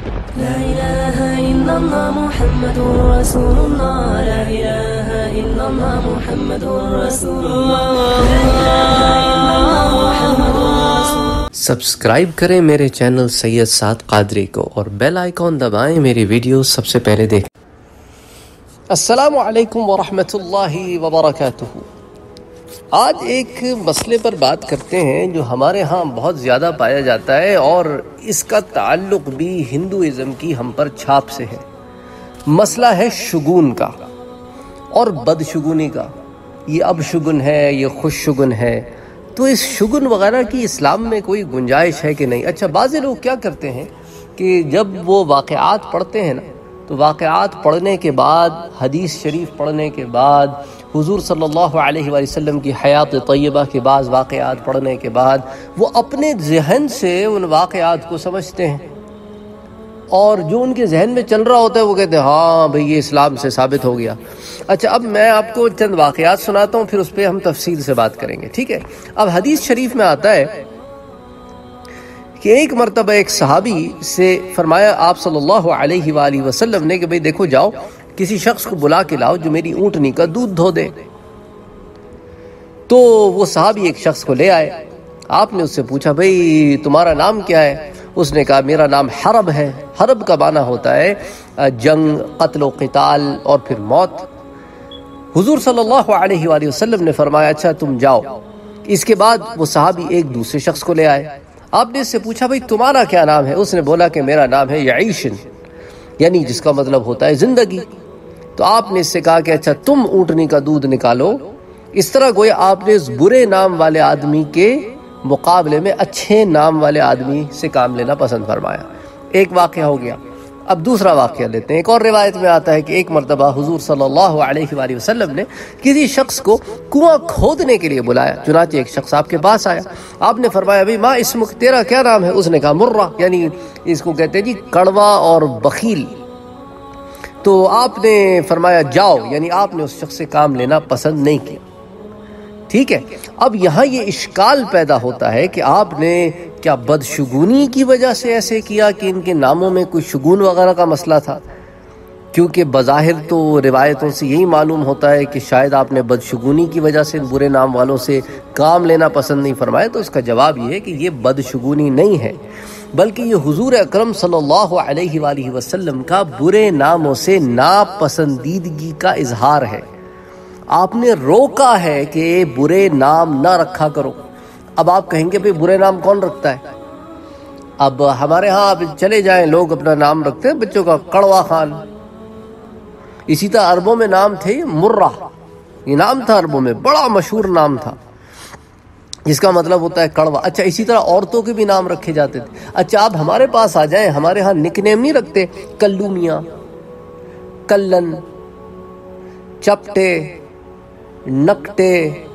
لا إله إلا الله محمد رسول الله لا إله إلا الله محمد رسول الله لا إله إلا الله محمد رسول الله. سبسکرائب کریں میرے چینل سید سعد قادری کو اور بیل آئیکن دبائیں میری ویڈیو سب سے پہلے دیکھیں. السلام علیکم ورحمۃ اللہ وبرکاتہ. آج ایک مسئلے پر بات کرتے ہیں جو ہمارے ہاں بہت زیادہ پایا جاتا ہے اور اس کا تعلق بھی ہندوازم کی ہم پر چھاپ سے ہے. مسئلہ ہے شگون کا اور بدشگونی کا. یہ اب شگن ہے، یہ خوش شگن ہے. تو اس شگن وغیرہ کی اسلام میں کوئی گنجائش ہے کہ نہیں؟ اچھا، بعض لوگ کیا کرتے ہیں کہ جب وہ واقعات پڑھتے ہیں نا، تو واقعات پڑھنے کے بعد، حدیث شریف پڑھنے کے بعد، حضور صلی اللہ علیہ وآلہ وسلم کی حیات طیبہ کے بعض واقعات پڑھنے کے بعد وہ اپنے ذہن سے ان واقعات کو سمجھتے ہیں، اور جو ان کے ذہن میں چل رہا ہوتا ہے وہ کہتے ہیں ہاں بھئی یہ اسلام سے ثابت ہو گیا. اچھا، اب میں آپ کو چند واقعات سناتا ہوں، پھر اس پہ ہم تفصیل سے بات کریں گے، ٹھیک ہے؟ اب حدیث شریف میں آتا ہے کہ ایک مرتبہ ایک صحابی سے فرمایا آپ صلی اللہ علیہ وآلہ وسلم نے کہ بھئی دیکھو، جاؤ کسی شخص کو بلا کے لاؤ جو میری اونٹنی کا دودھ دھو دے. تو وہ صحابی ایک شخص کو لے آئے. آپ نے اس سے پوچھا بھئی تمہارا نام کیا ہے؟ اس نے کہا میرا نام حرب ہے. حرب کا معنی ہوتا ہے جنگ، قتل و قتال اور پھر موت. حضور صلی اللہ علیہ وآلہ وسلم نے فرمایا اچھا تم جاؤ. اس کے بعد وہ صحابی ایک دوسرے شخص کو لے آئے. آپ نے اس سے پوچھا بھئی تمہارا کیا نام ہے؟ اس نے بولا کہ میرا نام ہے یعیشن، یعنی جس کا مطلب ہوتا ہے زندگی. تو آپ نے اس سے کہا کہ اچھا تم اونٹنی کا دودھ نکالو. اس طرح گویا آپ نے اس برے نام والے آدمی کے مقابلے میں اچھے نام والے آدمی سے کام لینا پسند فرمایا. ایک واقعہ ہو گیا. اب دوسرا واقعہ لیتے ہیں. ایک اور روایت میں آتا ہے کہ ایک مرتبہ حضور صلی اللہ علیہ وآلہ وسلم نے کسی شخص کو کنواں کھودنے کے لیے بلایا. چنانچہ ایک شخص آپ کے پاس آیا. آپ نے فرمایا بھئی ما اسمک، تیرا کیا نام ہے؟ اس نے کہا مرہ، یعنی اس کو کہتے ہیں جی کڑوا اور بخیل. تو آپ نے فرمایا جاؤ، یعنی آپ نے اس شخص سے کام لینا پسند نہیں کیا. ٹھیک ہے؟ اب یہاں یہ اشکال پیدا ہوتا ہے کہ آپ نے کیا بدشگونی کی وجہ سے ایسے کیا کہ ان کے ناموں میں کوئی شگون وغیرہ کا مسئلہ تھا؟ کیونکہ بظاہر تو روایتوں سے یہی معلوم ہوتا ہے کہ شاید آپ نے بدشگونی کی وجہ سے برے نام والوں سے کام لینا پسند نہیں فرمایا. تو اس کا جواب یہ ہے کہ یہ بدشگونی نہیں ہے، بلکہ یہ حضور اکرم صلی اللہ علیہ وآلہ وسلم کا برے ناموں سے ناپسندیدگی کا اظہار ہے. آپ نے روکا ہے کہ برے نام نہ رکھا کرو. اب آپ کہیں گے بھئی برے نام کون رکھتا ہے؟ اب ہمارے ہاں آپ چلے جائیں، لوگ اپنا نام رکھتے ہیں بچوں کا کڑوا خان. اسی طرح عربوں میں نام تھے مرہ، یہ نام تھا عربوں میں، بڑا مشہور نام تھا جس کا مطلب ہوتا ہے کڑوا. اچھا، اسی طرح عورتوں کے بھی نام رکھے جاتے تھے. اچھا، آپ ہمارے پاس آ جائیں، ہمارے ہاں نک نیم نہیں رکھتے، کلو میاں، کلن، چپٹے، نکٹے،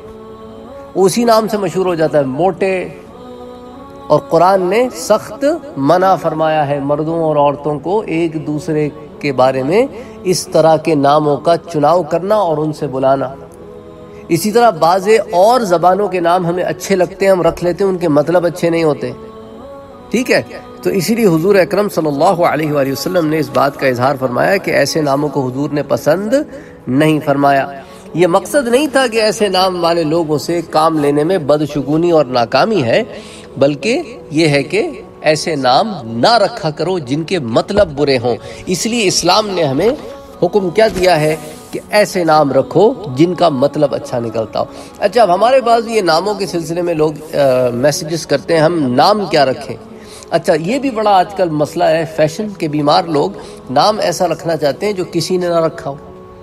اسی نام سے مشہور ہو جاتا ہے موٹے. اور قرآن نے سخت منع فرمایا ہے مردوں اور عورتوں کو ایک دوسرے کے بارے میں اس طرح کے ناموں کا چناؤ کرنا اور ان سے بلانا. اسی طرح بعض اور زبانوں کے نام ہمیں اچھے لگتے ہیں، ہم رکھ لیتے ہیں، ان کے مطلب اچھے نہیں ہوتے. ٹھیک ہے؟ تو اسی لیے حضور اکرم صلی اللہ علیہ وآلہ وسلم نے اس بات کا اظہار فرمایا کہ ایسے ناموں کو حضور نے پسند نہیں فرمایا. یہ مقصد نہیں تھا کہ ایسے نام والے لوگوں سے کام لینے میں بدشگونی اور ناکامی ہے، بلکہ یہ ہے کہ ایسے نام نہ رکھا کرو جن کے مطلب برے ہوں. اس لیے اسلام نے ہمیں حکم کیا دیا ہے کہ ایسے نام رکھو جن کا مطلب اچھا نکلتا ہو. اچھا، اب ہمارے پاس یہ ناموں کے سلسلے میں لوگ میسیجز کرتے ہیں ہم نام کیا رکھیں. اچھا، یہ بھی بڑا آج کل مسئلہ ہے. فیشن کے بیمار لوگ نام ایسا رکھنا چاہتے ہیں جو کسی نے نہ رکھا ہو.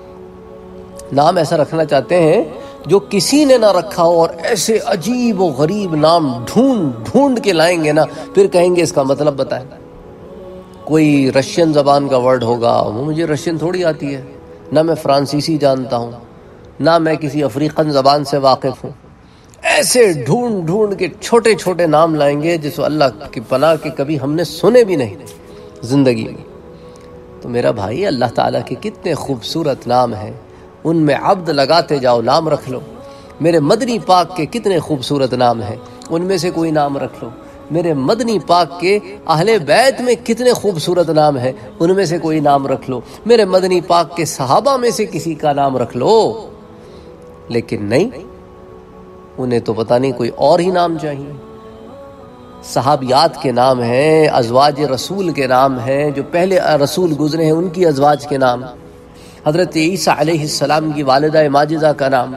نام ایسا رکھنا چاہتے ہیں جو کسی نے نہ رکھا ہو، اور ایسے عجیب و غریب نام ڈھونڈ کے لائیں گے نا، پھر کہیں گے اس کا مطلب بتائیں. کوئی رشین زبان کا ورڈ ہوگا، وہ مجھے رشین تھوڑی آتی ہے، نہ میں فرانسیسی جانتا ہوں، نہ میں کسی افریقن زبان سے واقف ہوں. ایسے ڈھونڈ کے چھوٹے چھوٹے نام لائیں گے جس کو اللہ کی پناہ کے کبھی ہم نے سنے بھی نہیں زندگی میں. تو میرا بھائی، اللہ تعالیٰ کے کتنے خوبصورت نام ہیں، ان میں عبد لگاتے جاؤ، نام رکھ لو. میرے مدنی پاک کے کتنے خوبصورت نام ہیں، ان میں سے کوئی نام رکھ لو. میرے مدنی پاک کے اہل بیت میں کتنے خوبصورت نام ہیں، ان میں سے کوئی نام رکھ لو، میرے مدنی پاک کے صحابہ میں سے کسی کا نام رکھ لو۔ لیکن نہیں، انہیں تو پتہ نہیں کوئی اور ہی نام چاہیے۔ صحابیات کے نام ہیں، ازواج رسول کے نام ہیں، جو پہلے رسول گزرے ہیں ان کی ازواج کے نام، حضرت عیسیٰ علیہ السلام کی والدہ ماجدہ کا نام،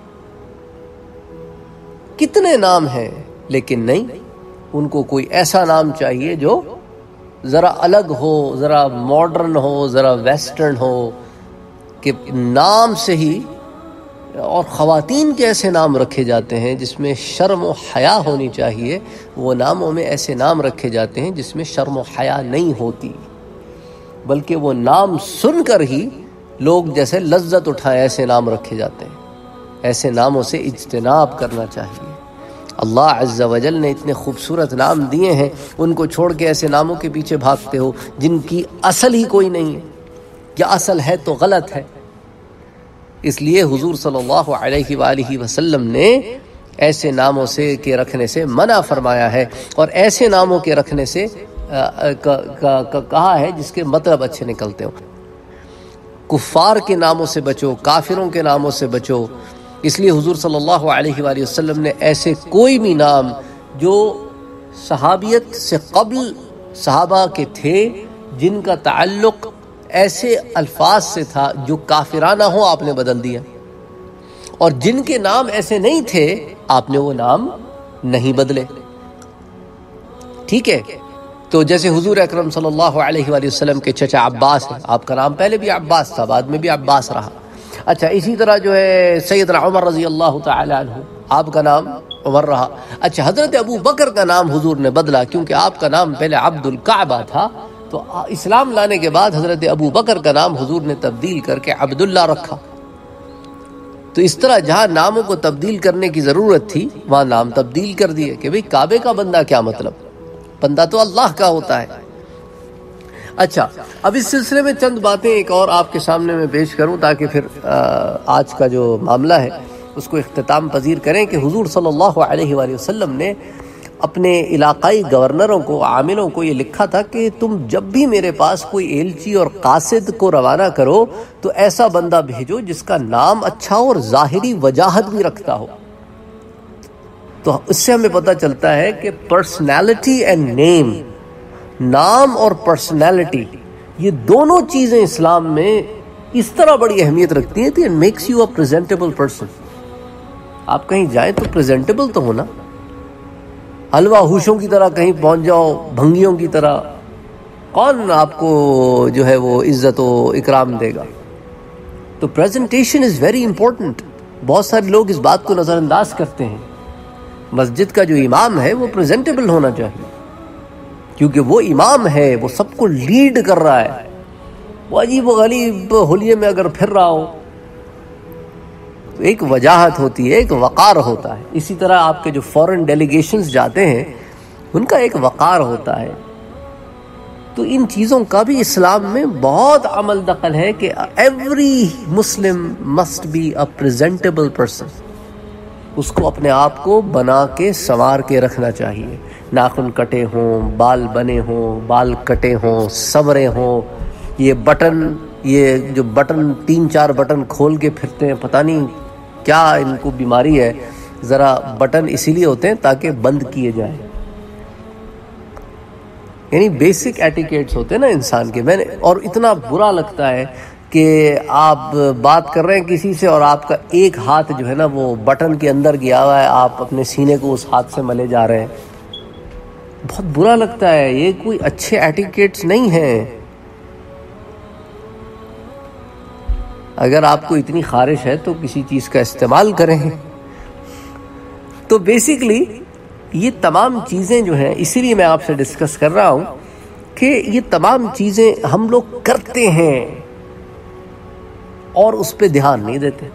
کتنے نام ہیں۔ لیکن نہیں، ان کو کوئی ایسا نام چاہیے جو ذرا الگ ہو، ذرا ماڈرن ہو، ذرا ویسٹرن ہو، کہ نام سے ہی۔ اور خواتین کے ایسے نام رکھے جاتے ہیں جس میں شرم و حیا ہونی چاہیے، وہ ناموں میں ایسے نام رکھے جاتے ہیں جس میں شرم و حیا نہیں ہوتی، بلکہ وہ نام سن کر ہی لوگ جیسے لذت اٹھائیں، ایسے نام رکھے جاتے ہیں۔ ایسے ناموں سے اجتناب کرنا چاہیے۔ اللہ عز و جل نے اتنے خوبصورت نام دیے ہیں، ان کو چھوڑ کے ایسے ناموں کے پیچھے بھاگتے ہو جن کی اصل ہی کوئی نہیں ہے، یا اصل ہے تو غلط ہے۔ اس لیے حضور صلی اللہ علیہ وآلہ وسلم نے ایسے ناموں سے کے رکھنے سے منع فرمایا ہے، اور ایسے ناموں کے رکھنے سے کہا ہے جس کے مطلب اچھے نکلتے ہوں۔ کفار کے ناموں سے بچو، کافروں کے ناموں سے بچو۔ اس لیے حضور صلی اللہ علیہ وآلہ وسلم نے ایسے کوئی بھی نام جو صحابیت سے قبل صحابہ کے تھے، جن کا تعلق ایسے الفاظ سے تھا جو کافرانہ ہوں، آپ نے بدل دیا، اور جن کے نام ایسے نہیں تھے آپ نے وہ نام نہیں بدلے۔ ٹھیک ہے، تو جیسے حضور اکرم صلی اللہ علیہ وآلہ وسلم کے چچا عباس ہیں، آپ کا نام پہلے بھی عباس تھا، بعد میں بھی عباس رہا۔ اچھا، اسی طرح جو ہے سیدنا عمر رضی اللہ تعالی عنہ، آپ کا نام عمر رہا۔ اچھا، حضرت ابو بکر کا نام حضور نے بدلا، کیونکہ آپ کا نام پہلے عبد الکعبہ تھا، تو اسلام لانے کے بعد حضرت ابو بکر کا نام حضور نے تبدیل کر کے عبداللہ رکھا۔ تو اس طرح جہاں ناموں کو تبدیل کرنے کی ضرورت تھی وہاں نام تبدیل کر دیے، کہ بھئی کعبے کا بندہ کیا مطلب، بندہ تو اللہ کا ہوتا ہے۔ اچھا، اب اس سلسلے میں چند باتیں ایک اور آپ کے سامنے میں پیش کروں، تاکہ پھر آج کا جو معاملہ ہے اس کو اختتام پذیر کریں، کہ حضور صلی اللہ علیہ وآلہ وسلم نے اپنے علاقائی گورنروں کو، عاملوں کو یہ لکھا تھا کہ تم جب بھی میرے پاس کوئی ایلچی اور قاصد کو روانہ کرو تو ایسا بندہ بھیجو جس کا نام اچھا اور ظاہری وجاہت بھی رکھتا ہو۔ تو اس سے ہمیں پتہ چلتا ہے کہ پرسنالٹی اینڈ نیم، نام اور پرسنالٹی، یہ دونوں چیزیں اسلام میں اس طرح بڑی اہمیت رکھتی ہیں کہ it makes you a presentable person۔ آپ کہیں جائیں تو پریزنٹیبل تو ہونا، حلوہ ہوشوں کی طرح کہیں پہنچ جاؤ، بھنگیوں کی طرح، کون آپ کو جو ہے وہ عزت و اکرام دے گا؟ تو پریزنٹیشن از ویری امپورٹنٹ۔ بہت سارے لوگ اس بات کو نظر انداز کرتے ہیں۔ مسجد کا جو امام ہے وہ پریزنٹیبل ہونا چاہیے، کیونکہ وہ امام ہے، وہ سب کو لیڈ کر رہا ہے۔ وہ عجیب و غریب حلیے میں اگر پھر رہا ہو تو ایک وجاہت ہوتی ہے، ایک وقار ہوتا ہے۔ اسی طرح آپ کے جو فورن ڈیلیگیشنز جاتے ہیں ان کا ایک وقار ہوتا ہے۔ تو ان چیزوں کا بھی اسلام میں بہت عمل دخل ہے کہ every Muslim must be a presentable person. اس کو اپنے آپ کو بنا کے سنوار کے رکھنا چاہیے، ناخن کٹے ہوں، بال بنے ہوں، بال کٹے ہوں، سنورے ہوں۔ یہ جو بٹن 3-4 بٹن کھول کے پھرتے ہیں، پتہ نہیں کیا ان کو بیماری ہے۔ ذرا بٹن اسی لیے ہوتے ہیں تاکہ بند کیے جائیں، یعنی بیسک ایٹیکیٹس ہوتے ہیں نا انسان کے۔ اور اتنا برا لگتا ہے کہ آپ بات کر رہے ہیں کسی سے اور آپ کا ایک ہاتھ جو ہے نا وہ بٹن کے اندر گیا ہوا ہے، آپ اپنے سینے کو اس ہاتھ سے ملے جا رہے ہیں، بہت برا لگتا ہے۔ یہ کوئی اچھے ایٹیکیٹس نہیں ہیں۔ اگر آپ کو اتنی خارش ہے تو کسی چیز کا استعمال کریں۔ تو بیسیکلی یہ تمام چیزیں جو ہیں، اسی لیے میں آپ سے ڈسکس کر رہا ہوں کہ یہ تمام چیزیں ہم لوگ کرتے ہیں اور اس پہ دھیان نہیں دیتے،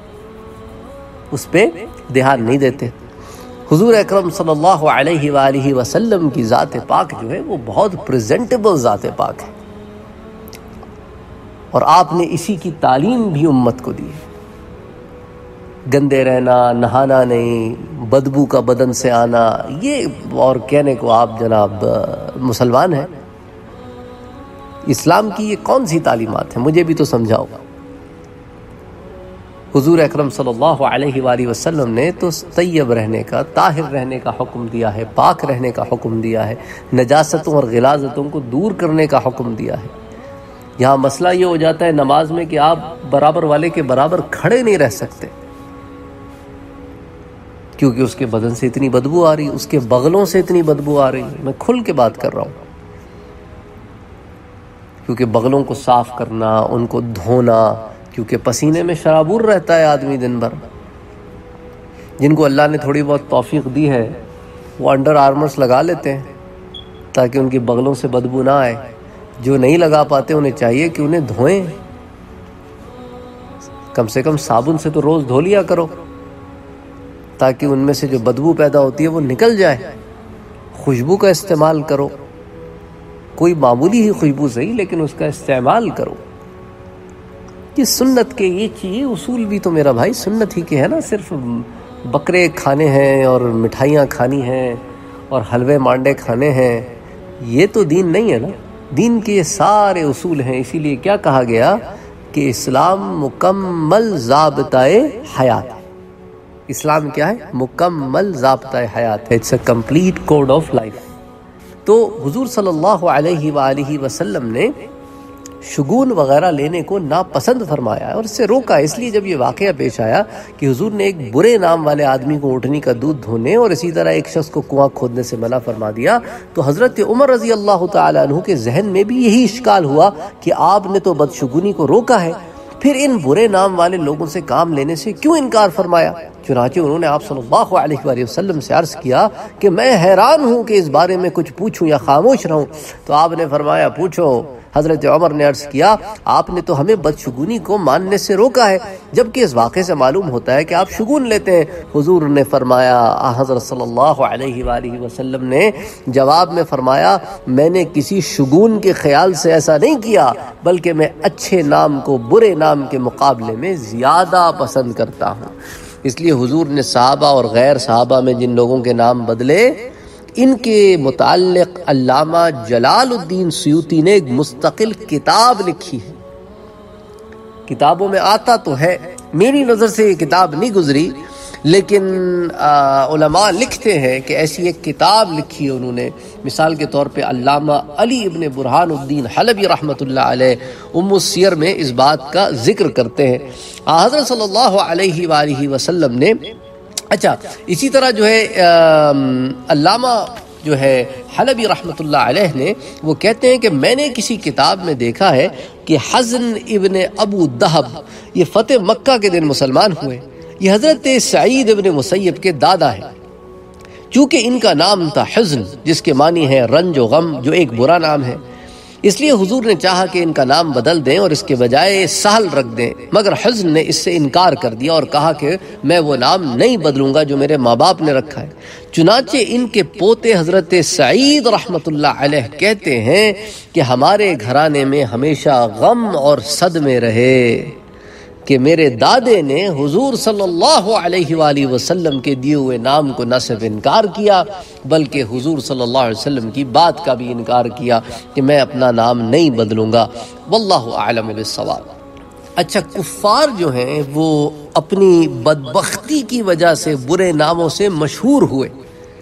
اس پہ دھیان نہیں دیتے۔ حضور اکرم صلی اللہ علیہ وآلہ وسلم کی ذات پاک جو ہے وہ بہت پریزنٹیبل ذات پاک ہے، اور آپ نے اسی کی تعلیم بھی امت کو دی ہے۔ گندے رہنا، نہانا نہیں، بدبو کا بدن سے آنا، یہ اور کہنے کو آپ جناب مسلمان ہیں؟ اسلام کی یہ کون سی تعلیمات ہیں؟ مجھے بھی تو سمجھاؤ۔ حضور اکرم صلی اللہ علیہ وآلہ وسلم نے تو طیب رہنے کا، طاہر رہنے کا حکم دیا ہے، پاک رہنے کا حکم دیا ہے، نجاستوں اور غلاظتوں کو دور کرنے کا حکم دیا ہے۔ یہاں مسئلہ یہ ہو جاتا ہے نماز میں کہ آپ برابر والے کے برابر کھڑے نہیں رہ سکتے، کیونکہ اس کے بدن سے اتنی بدبو آ رہی، اس کے بغلوں سے اتنی بدبو آ رہی۔ میں کھل کے بات کر رہا ہوں، کیونکہ بغلوں کو صاف کرنا، ان کو دھونا، کیونکہ پسینے میں شرابور رہتا ہے آدمی دن بھر۔ جن کو اللہ نے تھوڑی بہت توفیق دی ہے وہ انڈر آرمرز لگا لیتے ہیں تاکہ ان کی بغلوں سے بدبو نہ آئے۔ جو نہیں لگا پاتے انہیں چاہیے کہ انہیں دھوئیں، کم سے کم صابن سے تو روز دھو لیا کرو تاکہ ان میں سے جو بدبو پیدا ہوتی ہے وہ نکل جائے۔ خوشبو کا استعمال کرو، کوئی معمولی ہی خوشبو صحیح لیکن اس کا استعمال کرو۔ یہ سنت کے یہ اصول بھی تو میرا بھائی سنت ہی کے ہے نا، صرف بکرے کھانے ہیں اور مٹھائیاں کھانی ہیں اور حلوے مانڈے کھانے ہیں، یہ تو دین نہیں ہے نا۔ دین کے یہ سارے اصول ہیں، اسی لیے کیا کہا گیا کہ اسلام مکمل ضابطۂ حیات ہے۔ اسلام کیا ہے؟ مکمل ضابطۂ حیات ہے، it's a complete code of life. تو حضور صلی اللہ علیہ وآلہ وسلم نے شگون وغیرہ لینے کو ناپسند فرمایا اور اس سے روکا، اس لیے جب یہ واقعہ پیش آیا کہ حضور نے ایک برے نام والے آدمی کو اونٹنی کا دودھ دھونے اور اسی طرح ایک شخص کو کنواں کھودنے سے منع فرما دیا، تو حضرت عمر رضی اللہ تعالیٰ عنہ کے ذہن میں بھی یہی اشکال ہوا کہ آپ نے تو بدشگونی کو روکا ہے، پھر ان برے نام والے لوگوں سے کام لینے سے کیوں انکار فرمایا؟ چنانچہ انہوں نے آپ صلی اللہ علیہ وآلہ وسلم سے عرض کیا کہ میں حیران ہوں کہ اس بارے میں کچھ پوچھوں یا خاموش رہوں؟ تو آپ نے فرمایا پوچھو۔ حضرت عمر نے عرض کیا آپ نے تو ہمیں بدشگونی کو ماننے سے روکا ہے، جبکہ اس واقعے سے معلوم ہوتا ہے کہ آپ شگون لیتے ہیں۔ حضور نے فرمایا، حضرت صلی اللہ علیہ وآلہ وسلم نے جواب میں فرمایا میں نے کسی شگون کے خیال سے ایسا نہیں کیا، بلکہ میں اچھے نام کو برے نام کے مقابلے میں زیادہ پسند کرتا ہوں۔ اس لیے حضور نے صحابہ اور غیر صحابہ میں جن لوگوں کے نام بدلے، ان کے متعلق علامہ جلال الدین سیوطی نے ایک مستقل کتاب لکھی ہے۔ کتابوں میں آتا تو ہے، میری نظر سے یہ کتاب نہیں گزری، لیکن علماء لکھتے ہیں کہ ایسی ایک کتاب لکھی ہے انہوں نے۔ مثال کے طور پہ علامہ علی ابن برہان الدین حلبی رحمۃ اللہ علیہ ام السیر میں اس بات کا ذکر کرتے ہیں۔ حضرت صلی اللہ علیہ وآلہ وسلم نے اچھا اسی طرح جو ہے علامہ جو ہے حلبی رحمۃ اللہ علیہ نے وہ کہتے ہیں کہ میں نے کسی کتاب میں دیکھا ہے کہ حزن ابن ابو دہب یہ فتح مکہ کے دن مسلمان ہوئے۔ یہ حضرت سعید ابن مسیب کے دادا ہیں۔ چونکہ ان کا نام تھا حزن، جس کے معنی ہے رنج و غم، جو ایک برا نام ہے، اس لیے حضور نے چاہا کہ ان کا نام بدل دیں اور اس کے بجائے سہل رکھ دیں، مگر حزن نے اس سے انکار کر دیا اور کہا کہ میں وہ نام نہیں بدلوں گا جو میرے ماں باپ نے رکھا ہے۔ چنانچہ ان کے پوتے حضرت سعید رحمۃ اللہ علیہ کہتے ہیں کہ ہمارے گھرانے میں ہمیشہ غم اور صدمے رہے کہ میرے دادے نے حضور صلی اللہ علیہ وآلہ وسلم کے دیے ہوئے نام کو نہ صرف انکار کیا بلکہ حضور صلی اللہ علیہ وسلم کی بات کا بھی انکار کیا کہ میں اپنا نام نہیں بدلوں گا۔ واللہ اعلم بالصواب۔ اچھا، کفار جو ہیں وہ اپنی بدبختی کی وجہ سے برے ناموں سے مشہور ہوئے۔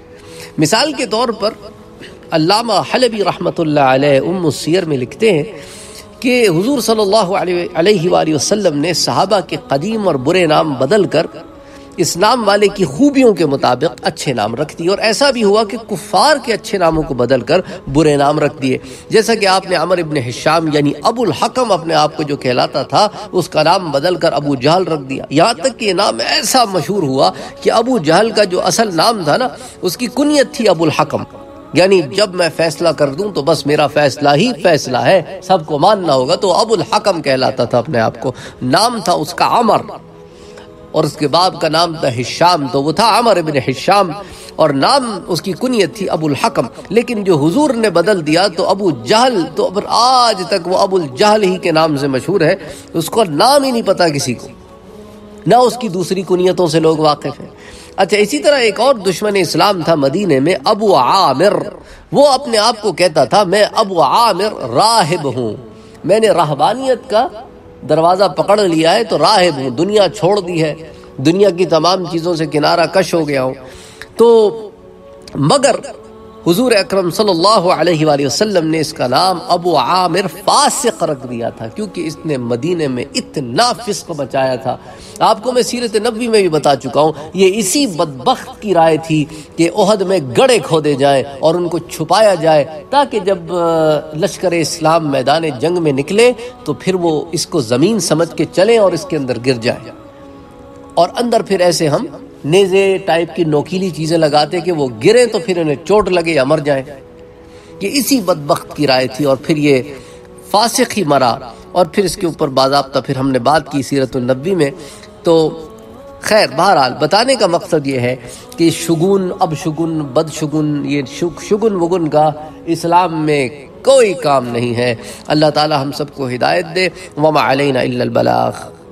مثال کے طور پر علامہ حلبی رحمۃ اللہ علیہ ام السیر میں لکھتے ہیں کہ حضور صلی اللہ علیہ وآلہ وسلم نے صحابہ کے قدیم اور برے نام بدل کر اس نام والے کی خوبیوں کے مطابق اچھے نام رکھ دیے، اور ایسا بھی ہوا کہ کفار کے اچھے ناموں کو بدل کر برے نام رکھ دیے۔ جیسا کہ آپ نے عمر ابن حشام یعنی ابو الحکم اپنے آپ کو جو کہلاتا تھا اس کا نام بدل کر ابو جہل رکھ دیا، یہاں تک کہ یہ نام ایسا مشہور ہوا کہ ابو جہل کا جو اصل نام تھا نا اس کی کنیت تھی ابو الحکم، یعنی جب میں فیصلہ کر دوں تو بس میرا فیصلہ ہی فیصلہ ہے، سب کو ماننا ہوگا، تو ابو الحکم کہلاتا تھا اپنے آپ کو۔ نام تھا اس کا عمر، اور اس کے باپ کا نام تھا حشام، تو وہ تھا عمر ابن حشام، اور نام اس کی کنیت تھی ابو الحکم۔ لیکن جو حضور نے بدل دیا تو ابو جہل، تو آج تک وہ ابو الجہل ہی کے نام سے مشہور ہے، اس کو نام ہی نہیں پتا کسی کو، نہ اس کی دوسری کنیتوں سے لوگ واقف ہیں۔ اچھا اسی طرح ایک اور دشمن اسلام تھا مدینے میں، ابو عامر، وہ اپنے آپ کو کہتا تھا میں ابو عامر راہب ہوں، میں نے راہبانیت کا دروازہ پکڑ لیا ہے تو راہب ہوں، دنیا چھوڑ دی ہے، دنیا کی تمام چیزوں سے کنارہ کش ہو گیا ہوں۔ تو مگر حضور اکرم صلی اللہ علیہ وآلہ وسلم نے اس کا نام ابو عامر فاسق رکھ دیا تھا، کیونکہ اس نے مدینے میں اتنا فسق مچایا تھا۔ آپ کو میں سیرت نبوی میں بھی بتا چکا ہوں، یہ اسی بدبخت کی رائے تھی کہ احد میں گڑھے کھودے جائیں اور ان کو چھپایا جائے، تاکہ جب لشکر اسلام میدان جنگ میں نکلے تو پھر وہ اس کو زمین سمجھ کے چلیں اور اس کے اندر گر جائیں، اور اندر پھر ایسے ہم نیزے ٹائپ کی نوکیلی چیزیں لگاتے کہ وہ گریں تو پھر انہیں چوٹ لگے یا مر جائیں۔ یہ اسی بدبخت کی رائے تھی، اور پھر یہ فاسق ہی مرا، اور پھر اس کے اوپر باضابطہ پھر ہم نے بات کی سیرت النبوی میں۔ تو خیر بہرحال بتانے کا مقصد یہ ہے کہ شگون، اب شگون، بد شگون، یہ شگون وگن کا اسلام میں کوئی کام نہیں ہے۔ اللہ تعالی ہم سب کو ہدایت دے۔ وما علینا الا البلاغ۔